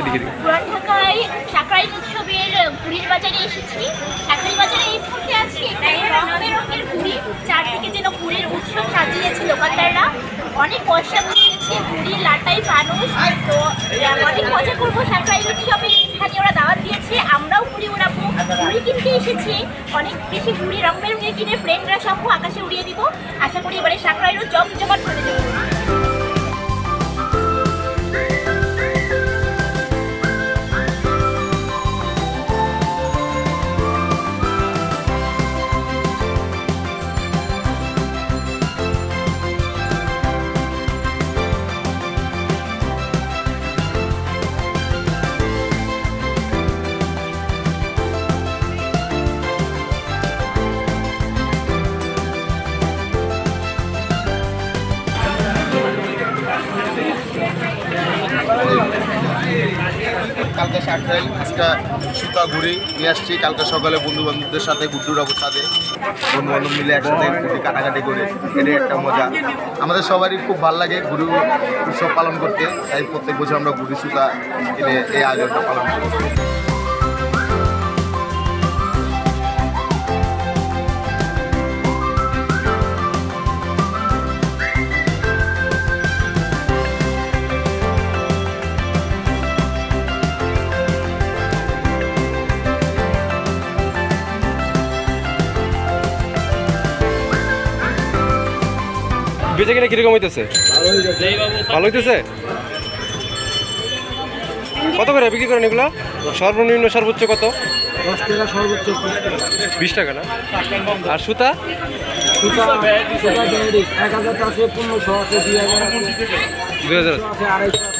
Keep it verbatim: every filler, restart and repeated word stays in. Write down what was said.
দিকে দিকে পুরান ঢাকায় শাকরাইন উৎসবের ঘুড়ির বাজারে এসেছি। শাকরাইন বাজারে এই মুহূর্তে আছি। এখানে রং বেরঙের ঘুড়ি, চারদিকে যেন ঘুড়ির উৎসব সাজিয়েছে দোকানদাররা। অনেক পয়সা বসিয়েছে, ঘুড়ি লাটাই মানুষ। তো অনেক মজা করবো শাকরাইন উৎসবে। স্থানীয়রা দাওয়াত দিয়েছে, আমরাও ঘুড়ি উড়াবো। ঘুড়ি কিনতে এসেছি, অনেক বেশি ঘুড়ি রং বেরঙের কিনে ফ্রেন্ডরা সহ আকাশে উড়িয়ে দিব। আশা করি এবারে শাকরাইনও জমজমাট করে দেবো। কালকে শাকরাইন, আজকে সুতা ঘুড়ি নিয়ে আসছি। কালকে সকালে বন্ধু বান্ধবদের সাথে গুড্ডুরাবুর সাথে বন্ধু বান্ধব মিলে একসাথে ঘুড়ি কাটাকাটি করে, এটাই একটা মজা। আমাদের সবারই খুব ভালো লাগে ঘুড়ি উৎসব পালন করতে, তাই প্রত্যেক বছর আমরা ঘুড়ি সুতা কিনে এই আয়োজনটা পালন করি। বেচে কিনা কিরকম হইতেছে? ভালো হইতেছে। কত করে বিক্রি করেন এগুলো? সর্বনিম্ন সর্বোচ্চ কত? দশ টাকা সর্বোচ্চ বিশ টাকা না? আর সুতা? এক হাজার চারশো পনেরোশো আছে, দুই হাজার আছে, দুই হাজার আছে, আড়াইশো আছে।